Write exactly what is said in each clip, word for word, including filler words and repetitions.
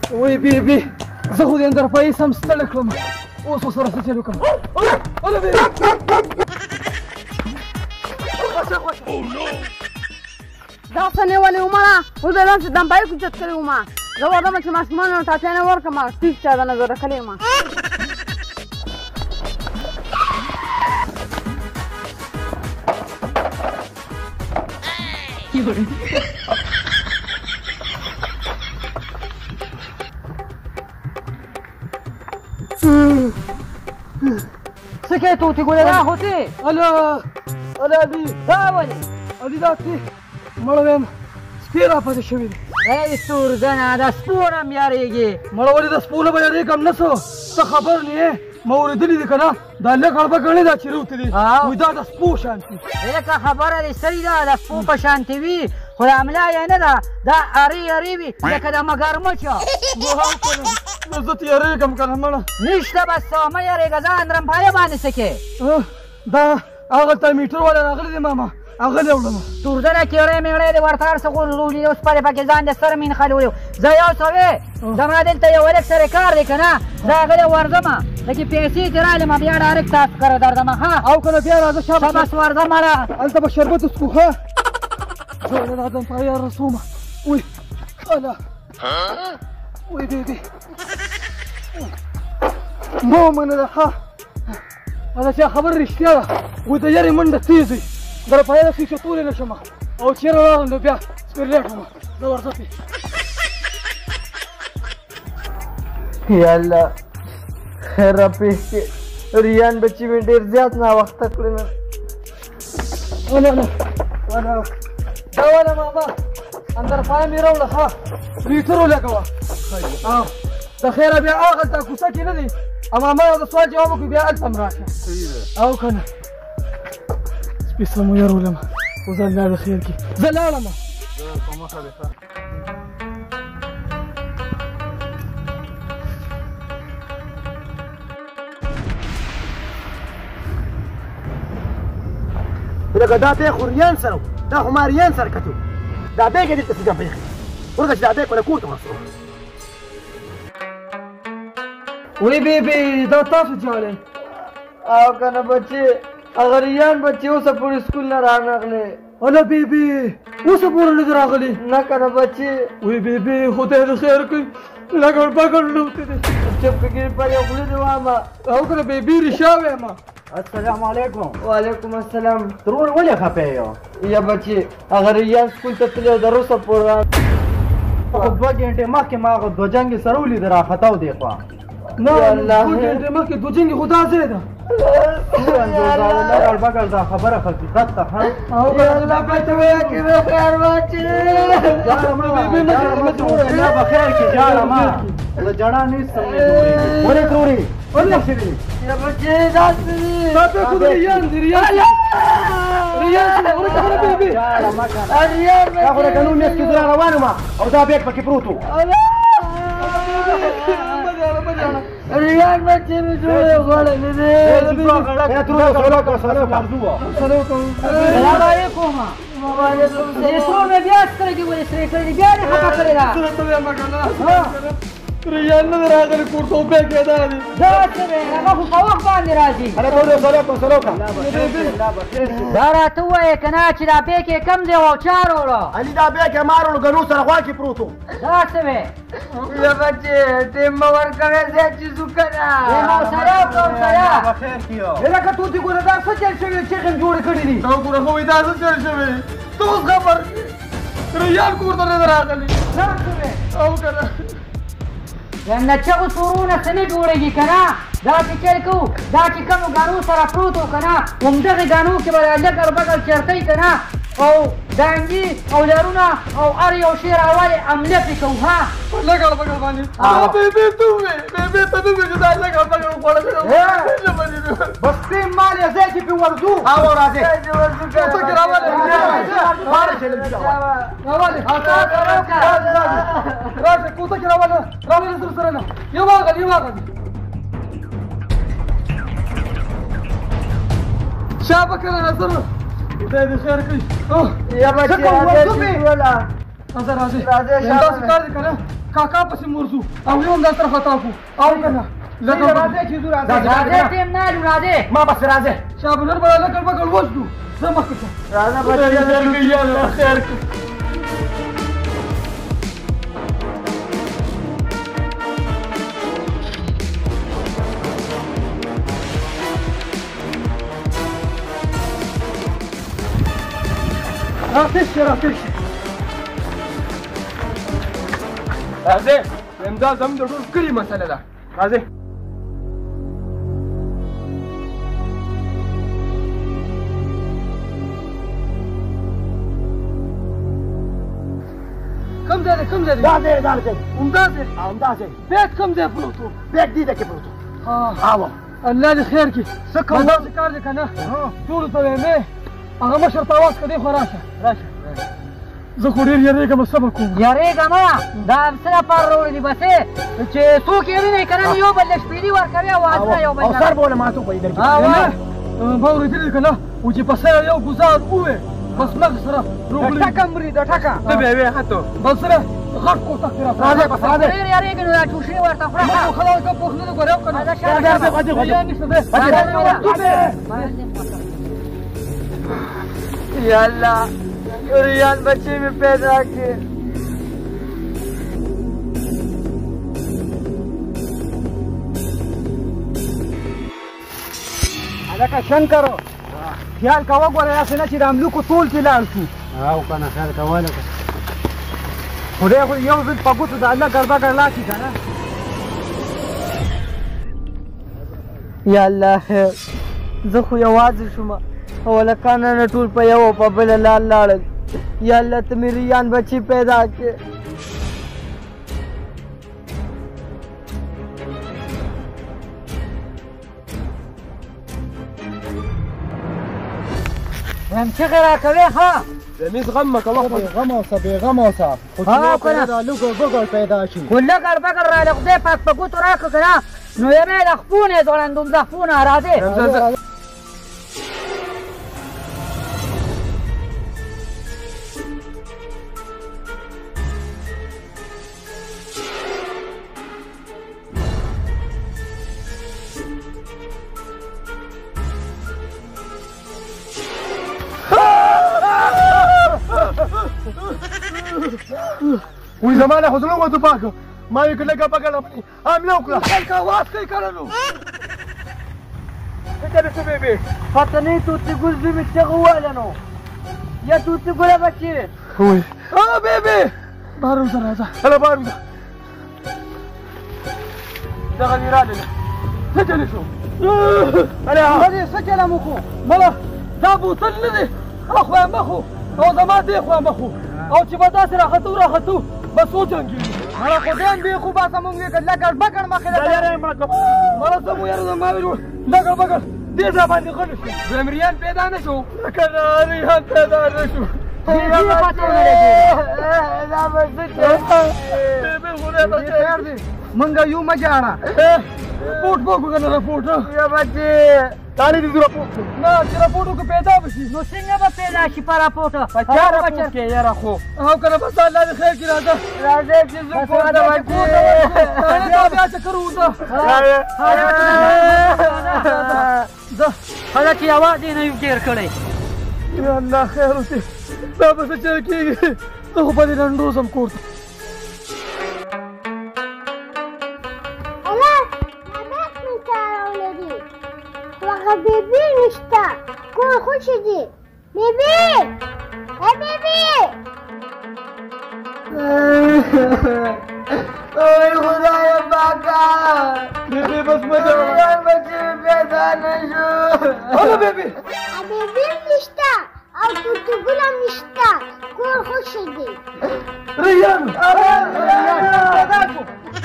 وای بیبي زه خو دې اندر پایي سم ستړی کړم اوس ورسره څه چل وکړم هله بیبي دا څه نیولې وه مړه اوس به ځان دم پایي کوچت کړې ومه زه وردمه چې ماشومانو ټاپیانې ورکړم ټیک چا د نظر رکلې ومه څه کوې توتي ګولې دا خو تې هله هله علي دا ولې علي دا تې مړه ویم سپي را پاتې شوي دي ای سورزنه د سپو نه م یارېږې مړه ولې د سپو نه به یارېږم نه څه ته خبر نه یې ما اورېدلي دي که نه دا لږ اړبه ګڼې دا چې روتې دي وایي دا د سپو شانتي لکه خبره دې صحیح ده د سپو په شانتې وي خو د املا یې نه ده دا ارې ارې وي لکه د مګرمچه نو زه تېرېږم که نه مړه نشته بس مه یارېږه ځان رمپایه باندې څه کې دا هغلته میټر والا راغلی دی ماما هغلی وړمه تورزنه کېړی میړی دې ورته هر څه غورځولي اوس پرې پکې ځان دې سره مین خلولي زه یو څه وې زما دلته یو هلک سره کار دی که نه زه هغلی ورځمه لکې پیسې دې رالېمه بیا ډایرکټ تاسو کره درځمه ښه او که نه بیا راځه شابه بس ورځه مړه هلته به شربت وڅښو ښه زه دا دمپایه رسومه وی اله وی بیبي مو منه ده ښه دا چې خبره رښتیا ده وایي د یارې منډه تېز وي در پایه د ښې چتولی نه شم او چېرې راغلم نو بیا سپېرلیټ وم زه ورځه پې یا الله خیره پېښ کې ریان بچي مې ډېر زیات ناوخته کړی نه نه نه نه دا ونه ماما اندر پایه مې راوړه ښه لیټر ولګوه د خیره بیا هغلته کوڅه کې نه دی او ماما د سوال جواب وکړو بیا هلته م راشه او که نه سپي سره مو یار ولم اوس الله د خیر کړي زه لاړم په مخه دی ښه لکه دا بیک خو ریان سره و دا خو ما ریان سره کتو دا بیک یې دلته څه ډم بیخي ورکه چې دا بیک به له کور ته ورسوه وی بیبي دا تاسو جوړې او که نه بچې هغه ریان بچې اوسه پورې سکول نه رانغلې هله بیبي اوسه پورې نه دي راغلي نه که نه بچې وی بیبي خدای دې خیر کړي لګړ پګړ لوتې دي چپ کړي پر یو خولې دې وامه او که نه بیبي رښا وایم السلام علیکم وعلیکم السلام ترور ولې خفه یو یا بچې هغه ریان سکول ته تللی او د روسه پورې خو دوه ګنټې مخکې ما هغه دوه جنګې سره ولید راخطا و دې خوا نه دوه ګنټې مخکې دوه جنګې خو دا ځای ده لګړ بګړ دا خبره حقیقت ده ښه او که الله پته وایه کې به خیر واچي الله به خیر کړي جاړه ما زه جړه نیستم ولې ترورې ولې شوي یا بچې داسې دي دا به خو د ریان دي ریان ریان څه ورکه خبره بیبي جاړه مه کوه دا خو د قانون میاشت کې زه را روان وم او دا بیګ پکې پروت و ریان بچې مې جوړې غوړلې دي سلام علیکم څو مې بیا سترګې ولې سرې کړې دي بیا دې خفه کړې ده ریان نه راغلی کور ته بیګ یې دا دي دا څه دی هغه خو په وخت باندې راځي دا راته ووایې که نه چې دا بیګ یې کم دی او چا راوړه علي دا بیګ یې ما راوړو ګنو سره غوا کې پروت و دا څه دی یا بچې ټیم مه ورکوې زیات چې زو که نه ټیم حوصله وکړه حوصله لکه توتي ګوره دا څه چل شوي چغې جوړې کړي دي تا ګوره خو دا څه چل شوي ته اوس خبر ریان کور ته نه دی راغلی دا څه دی او که نه له چغو سورونه څه نه جوړېږي که نه دا چې چل کوو دا چې کومو ګانو سره پروت و که نه همدغې ګانو کې به دا لګر بګر چرتۍ که نه او ډانګي او لرونه او هر یو شی راولې عمله پرې کوو ها په لګړ بګړ باندې بیبي ته ووایې بیبي ته نه ووایې چې دا لګړ بګړ وخوړه بس ټیم مال یې ځای چې پرې ورځو او راځئ کوڅه کې راولې راولې راځه کوڅه کې راولې راولې در سره نه یو واغل یو واغل شابه کنه نظر خدای دې خیر کړي یا بچې راځه چې ولا راځه راځه راځه کار دې کنه کاکا پسې مرځو او یو هم دا طرفه تاکو او که نه لکه راځئ چې ځو راځئ راځه ټیم نه لو راځه ما پسې راځئ شابنر به لکړ بکړ وځو زه مخکې شه راځه بچې یا الله خیر کړه راتش راتش راځئ همدا زموږ د ټول کلي مسله ده راځئ کوم ځای دی کوم ځای دی دا دی دا دی همدا دی همداسې بیت کوم ځای پروت و بیګ دې ده کې پروت ها او الله دې خیر کړي څه کوو داسې کار دی که نه ټولو ته وایم هغه مشر ته اواز کړې خو راشه راشه زه خو ډېر یېرېږم صبر کوم یارېږه مه دا څه لپاره راوړي دي بسې چې څوک یې وینئ که نه یو بل له شپېلي ورکوي او هلته یو بل او سر بوله ماتو په در کې ما اورېدلي که نه و چې په سره یو ګزار ووې بس مغز سره د ټکه مري د ټکه ته به یې وې حتی بل سره غټ کوتک دې راځه راځئ بس راځئ ډېر یارېږي نو دا ټوشې ورته خورم ما خو خلاص که پوخ نه دی ګورې او که نه راځه شاته راځئ غځئ یا غځئ نشته یا الله ریان بچی میں پیدا کیے هلکه شن کرو خیال کوه ګوره داسې نه چې د املوکو ټول کې لاړ شو او کنه خیر کوه لکه خدای خو یو ځل په ګوتو د الله ګربه ګرلا شي که نه یا الله خیر زه خو یوازې شوم او هلکانه نه ټول په یو او په بله لار لاړل یا الله ته مې ریان بچي پیدا کړې هم چغې راکوې ښه د میز غم مه کوه غم اوسه بېغم اوسه خو چې ها یو کنه. کله دا لوګو ګوګل پیدا شي خو لږ بګر را له خدای پاک په ګوتو راکړه که نه نو یې مې د خپونه ځوړندوم د خپونه راځې وی زما نه خو زړه وته پاکه ما یې که لږه پګړه باندې حمله وکړه خلک آواز کوي کنه نو څه شو بیبي پته نه توتي ګل زوی مې چغه وویله نو یا توتي ګله بچي وی ها بیبي بهر وځه راځه هله بار وځه دغه دې راغله څه چلې شو هله هغې څه چله مو خو مله دا بوتل نه دی اخوا یې مخ او زما دې خوا مخ او چې به داسې راختو راختو بس وجنګېږو مړه خو ډېم بې خو باسه مونږ یې کړ لګړ بګړ مخې دا یاره یې مړه کړه مړه څه مو یاره زما ویل لګړ بګړ دې ځای باندې غلی شو دویم ریان پیدا نه شو لکه نه ریان پیدا نه شو دا به څه کوې بیبي خدای ته خیر دی منګه یو مه جاړه رپورټ وکړو که نه رپورټ یا بچي تانې دې زه راپورټ کړم نه چې رپورټ وکړو پیدا به شي نو څنګه به پیدا شي په راپورټ په چا راپورټ کې یاره خو او که نه بس الله دې خیر کړي راځه راځئ چې زه کور ته بچي تاڼې ته بیا چکر وځه ځه خدا چې اواز یې نه وي تېر کړی یا الله خیر وکړي دا به څه چل کېږي زه خو په دې لنډو ځم کور ته بیبی نشته کور خوشی دی بیبی ای بیبی اوی خدای پاکا بیبي بس مزه ریان بچي مې پیدا نه شو هلو بیبي بیبی نشته او توتی ګلم نشته کور خوشی دی ریان پیدا شو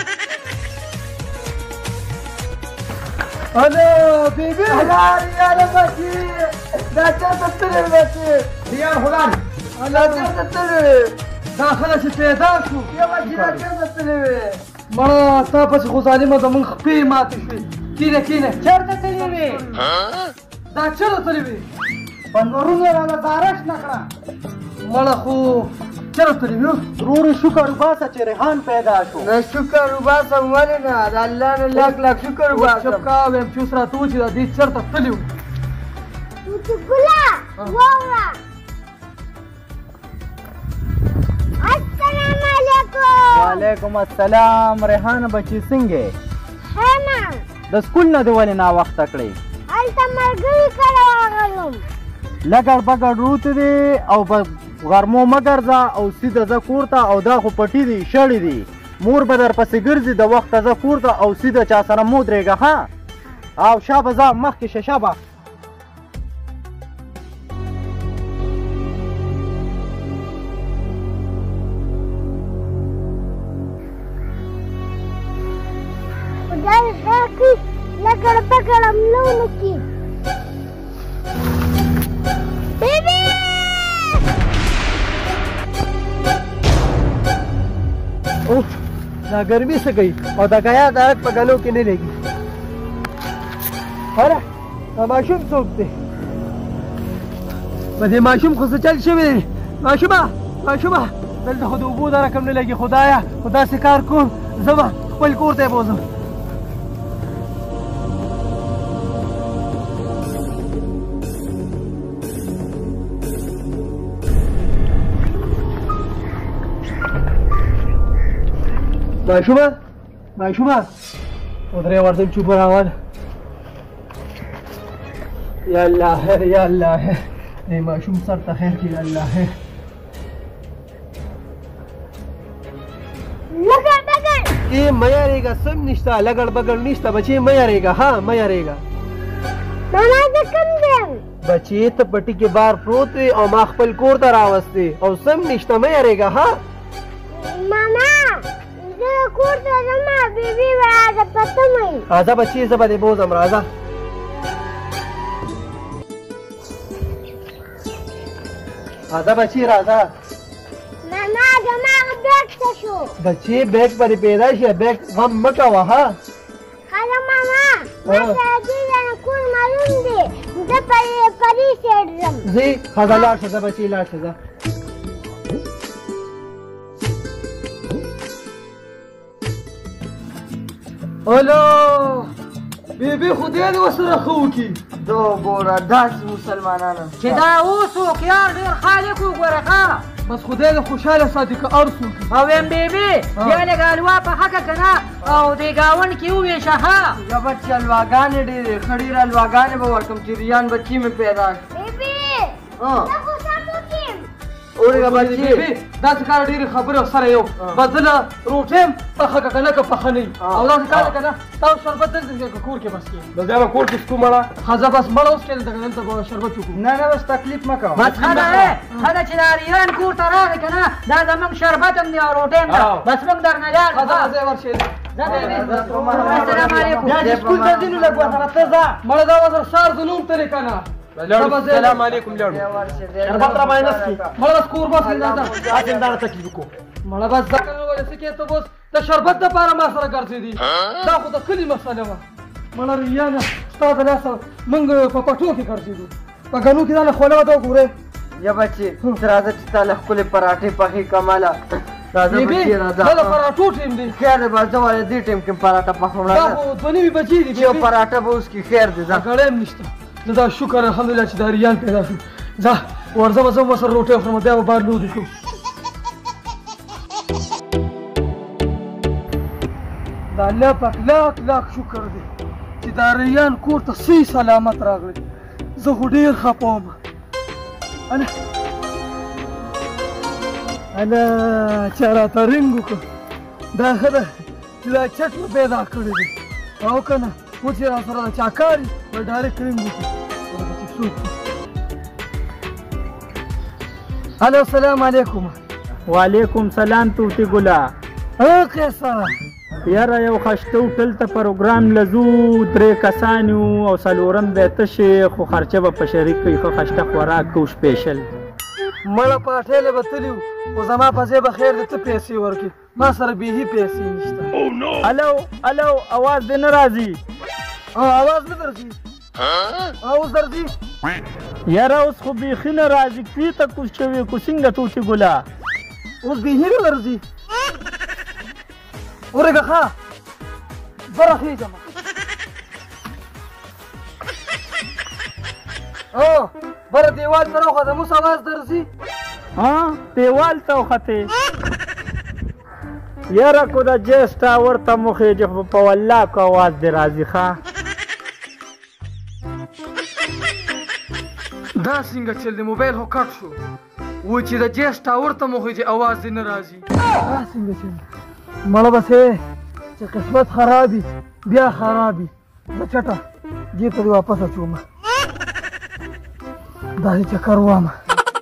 هلو بیبي الله ریان بچي دا چاته تللی بچي ریان خدای دا چاته تللی دا خله چې پیدا شو یا بچي دا چاته تللی مړه تا پسې خو ظالمه زمونږ خپې ماتې شوې کینه کینه چېرته تللی وې دا چېرته تللې وې بندورونه راله تارش نه کړه مړه خو چرته تللی یو ورور شکر وباسه چې ریحان پیدا شو نه شکر وباسم ولې نه د الله نه لاک لاک شکر وباسم چپ کا ویم چې اوس راته و چې دا دې چرته تللی و توتګله واوره السلام علیکم وعلیکم السلام ریحان بچی څنګه ښه د سکول نه دې ولې ناوخته کړې هلته ملګري کره راغلم لګړ بګړ روت دی او په غرمو مه ګرځه او سیده ځه کور ته او دا خو پټي دي شړې دي مور به درپسې ګرځي د وخته ځه کور ته او سیده چا سره مه ودرېږه ها او شابه ځه مخکې شه شابه خدای خیر کړي لګړ بګړ حمله ونه کړي بیبي اوف دا ګرمي څه کوي او دا ګیا ډایرکټ په ګلو کې نه لګي هره دا ماشوم څوک دی په دې ماشوم خو څه چل شوی دی ماشومه ماشومه دلته خو د اوبو دا رقم نه لګي خدایه خو داسې کار کوم زه به خپل کور ته یې بوځم ماشومه ماشومه ودرې ورته چوپ راول یا الله یا الله ای ماشوم سر ته خیر کړي یا الله لګړ بګړ ای مې یارېږه سم نشته لګړ بګړ نشته بچې مې یارېږه ها مې یارېږه ماما زه کوم یم بچې ته پټي کې بار پروت وي او ما خپل کور ته راوستې او سم نشته مې یارېږه ها ماما زه کور ته ځم بیبي به راځه پته مې راځه بچې زه به دې بوځم راځه راځه بچې راځه ماما زما هغه بیګ څه شو بچې بیګ به دې پیدا شي بیګ غم مه کوه ها هلو ماما ما سره دې ځای کور معلوم دی زه پرې پرې سیډ ځم ځې ښځه لاړ شه ځه بچې لاړ شه ځه الو بیبي خدای دې ورسره ښه وکړي دو ګوره داسې مسلمانانو چې دا اوس هوښیار ډېر خالق وګوره ښه بس خدای دې خوشحاله ساتي که هر څوک او ویم بیبي بیا لږ حلوا په حقه که نه او دې ګاونډ کې وویشه ښه یا بچې حلواګانې ډېرې ښه ډېرې حلواګانې به ورکړم چې ریان بچي مې پیدا شي بیبي ها زه خو سم وکړم اورېږه بچې بیبي داسې کار ډېرې خبرې سره یو بس زه له روټۍ یم پخه که که نه که پخه نه وي او داسې کار دی که نه تاسو شربت دلته که کور کې بس کېږي نو بیا به کور کې څکو مړه ښه زه بس مړه اوس کېدلته که دلته به شربت وکړو نه نه بس تکلیف مه کوه بس ښه ده ښه ده چې دا ریان کور ته راغی که نه دا زمونږ شربت هم دی او روټۍ هم ده بس موږ درنه لاړ ښه زه به ځای ورشې ځه بیبي السلام علیکم بیا چې سکول ته ځي نو لږ ورسره ته ځه مړه دا وزر سار زنوم تلې که نه السلام علیکم لاړو شربت را باندې نسکي مړه بس کور بس راځه تاسو دا تکلیف وکړو مړه بس ځکه نه ولې څه کې ته اوس د شربت دپاره ما سره ګرځېدي دا خو د کلي مسله وه مړه ریانه ستا د لاسه موږ په پټو کې ګرځېدو په ګنو کې دا له خوله ته وګورې یا بچې ته راځه چې تا له ښکلې پراټې پخې کماله راځه بیبي بچې دا د راځه پراټو ټیم دی خیر دی بس زه ولې دې ټیم کې پراټه پخوم دا راځه خو دوه نوي بجې دي چې یو پراټه به اوس کې خیر دی ځه ګړی هم نشته زه دا شکر الحمدلله چې دا ریان پیدا شو ځه ورځه به زه هم ورسره روټۍ وخورم بیا به بار لودې شو د الله پاک لاک لاک شکر دی چې دا ریان کور ته صحیح سلامت راغلی زه خو ډېر خفه وم اله اله چا راته رنګ وکړه دا ښه ده چې دا چټ مې پیدا کړی دی او که نه و چې را سره د چا کار وي به ډایرکټ رنګ وکړي چې څوک الو السلام علیکم وعلیکم سلام توتی ګله او قیصر یاره یو خشته هوټل ته پروګرام لزو درې کسان یو او څلورم دی تشې خو خرچه به په شریک کوي ښه خشته خوراک کوو سپیشل مړه پاټیلې به تلي وو خو زما په ځای به خیر دی ته پیسې ورکړې ما سره بېخي پیسې نشته الو الو اواز دې نه راځي اواز نه درځي اوس درځي یاره اوس خو بیخي نه راځي کوي ته کوز شوې کو څنګه توتي ګله اوس بېهي نه درځي ورېږه ښه بره خېږم او بره دیوال ته راوخته موس اواز درځي ها دیوال ته وختې یاره کو د جیس ټاور ته مخېږي خو په والله کو اواز دې راځي ښه دا څنګه چل دی موبایل خو کټ شو و چې د جیس ټاور ته مخېږي اواز دې نه راځي دا څنګه چل مړه بس چې قسمت خرابي بیا خرابي زه چټه دې ته دې واپس اچوم داسې چکر وامه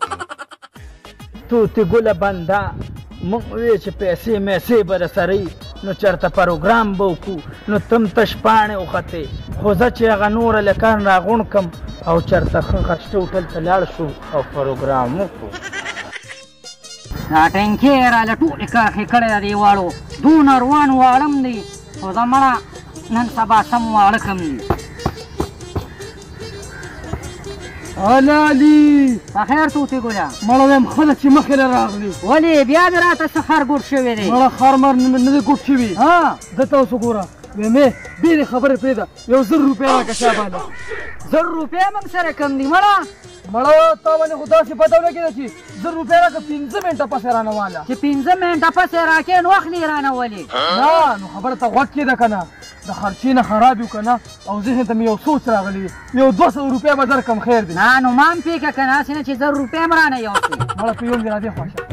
توتې ګله بنده موږ وې چې پیسې میسې به درسره وي نو چېرته پروګرام به وکړو نو تم تش پاڼې وختې خو زه چې هغه نوره لکان راغونډ کړم او چېرته ښه خشته هوټل ته لاړ شو او پروګرام وکړو دا ټینکې یې راله ټولې کرښې کړې ده دې واړو دونه روان واړه م دي خو زه مړه نن سبا سم واړه کم دي علالي بخیر توتې ګله مړه وایم ښه ده چې مخکې نه راغلي ولې بیا دې راته څه خرګوټ شوی دی مړه خر مر نه دی ګوټ شوي ها دلته اوس وګوره ویمې ډېرې خبرې پرېږده یو زر روپۍ راکړه شابانه زر روپۍ موږ سره کم دي مړه مړه تا باندې خو داسې پته ولګېده چې زر روپۍ راکړه پنځه منټه پسې رانه واله چې پنځه منټه پسې راکې نو وخت نه یې رانه ولې نه نو خبره ته غوږ کېده که نه د خرچې نه خراب یو که نه او ذهن ته مې یو سوچ راغلی یو دوه سوه روپۍ به درکړم خیر دی نه نو ما هم پېکه که نه هسې نه چې زر روپۍ هم رانه یوسې مړه په یوم دې را دې خوا شه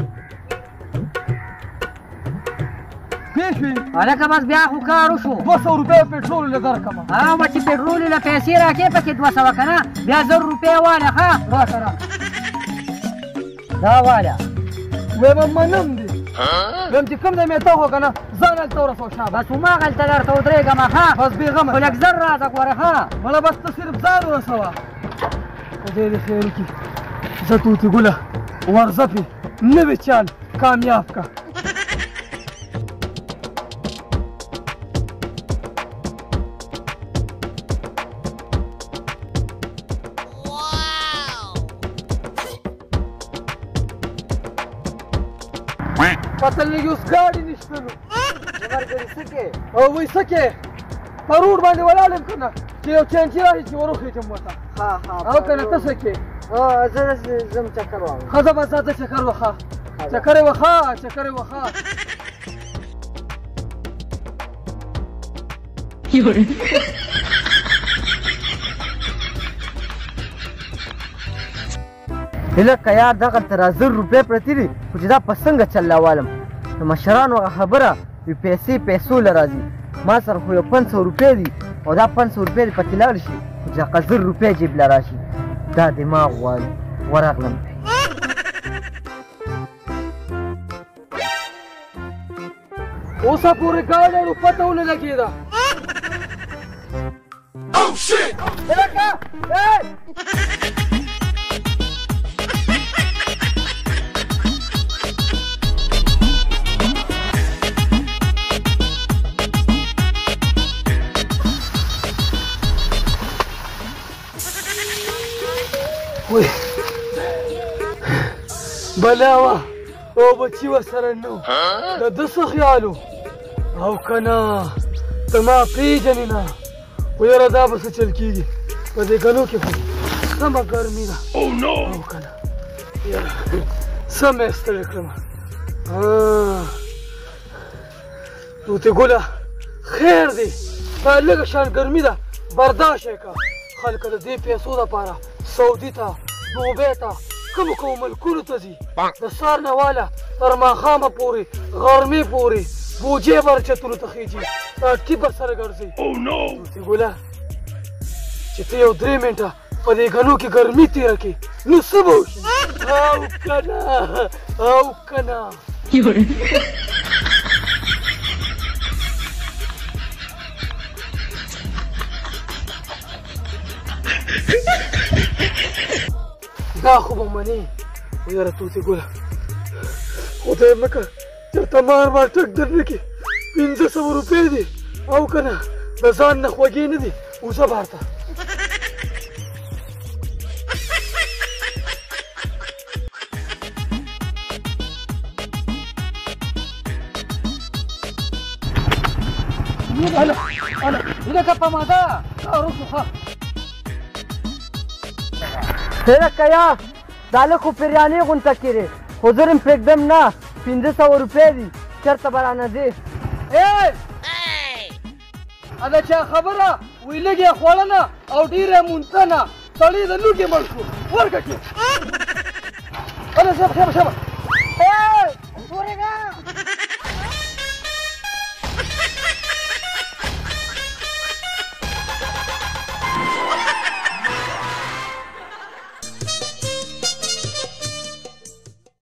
پوه شوې هلکه بس بیا خو کار وشو دوه سوه روپۍ به پېټرول له درکړم او به چې پېټرول له پیسې راکې پکې دوه سوه که نه بیا زر روپۍ واله ښه راکړه راکړه دا واله ویمه منم دی ویم چې کوم ځای مې ته خو که نه ځان هلته ورسو شابه بس هماغلته درته ودرېږم ښه بس بېغمه خو لږ زر راته ګوره ښه مړه بس ته صرف ځان ورسوه خدای دې خیر وکړي زه توتې ګله ورځه پې نوې چال کامیاب که پته لګي اوس ګاډي نشته نو او وایي څه کې په روډ باندې ولاړ یم که نه چې یو چینچي راشي چې ور وخېږم ورته او که نه ته څه کې زه ځم چکر وهم ښه زه به ځه ته چکر وښه چکر یې وښه چکر یې وښه هلکه یار دغلته را زر روپۍ پرتې دي خو چې دا په څنګه چلاوالم د مشرانو هغه خبره وي پیسې پیسو له راځي ما سره خو یو پنځ سوه روپۍ دي او دا پنځ سوه روپۍ دې پکې لاړ شي خو چې هغه زر روپۍ جیب له راشي دا دماغ غواړي ورغلم اوسه پورې ګاډی نو پته ونه لګېده هلکه وای بلا وه او بچي ورسره نه و د ده څه خیال و او که نه ته ما پېژنې نه خو یاره دا به څه چل کېږي په دې ګلو کې خو سمه ګرمي ده او که نه یاره سم یې ستړې کړم توتې ګله خیر دی دا لږه شان ګرمي ده برداشت یې کړه خلکه د دې پیسو دپاره سعودي ته دوبۍ ته کومو کومو ملکونو ته ځي د سهار نه واله تر ماښامه پورې غرمې پورې بوجې برچتونو ته خېجي تاټکي به سره ګرځي دوستي ګله چې ته یو درې منټه په دې ګنو کې ګرمي تېره کړې نو څه به وشي او که نه او که نه دا خو به منې خو یاره توتې ګله خدای مه کړه چېرته مار مار ټک در نه کړي پنځه سوه روپۍ دي او که نه د ځان نه خوږې نه دي وځه بهر ته هلا هلا لکه په ماده روسو ها هله کیا دا لکه پریانې غونته کړې خو زه هم پرېږدم نه پنځه سوه روپۍ دي چېرته به رانه ځې ای ادا چا خبره وی لګي خوړنه او ډیره مونتنه سړی د لوګي مړ شو ورګه کې انا شبه شبه شبه اے ورګه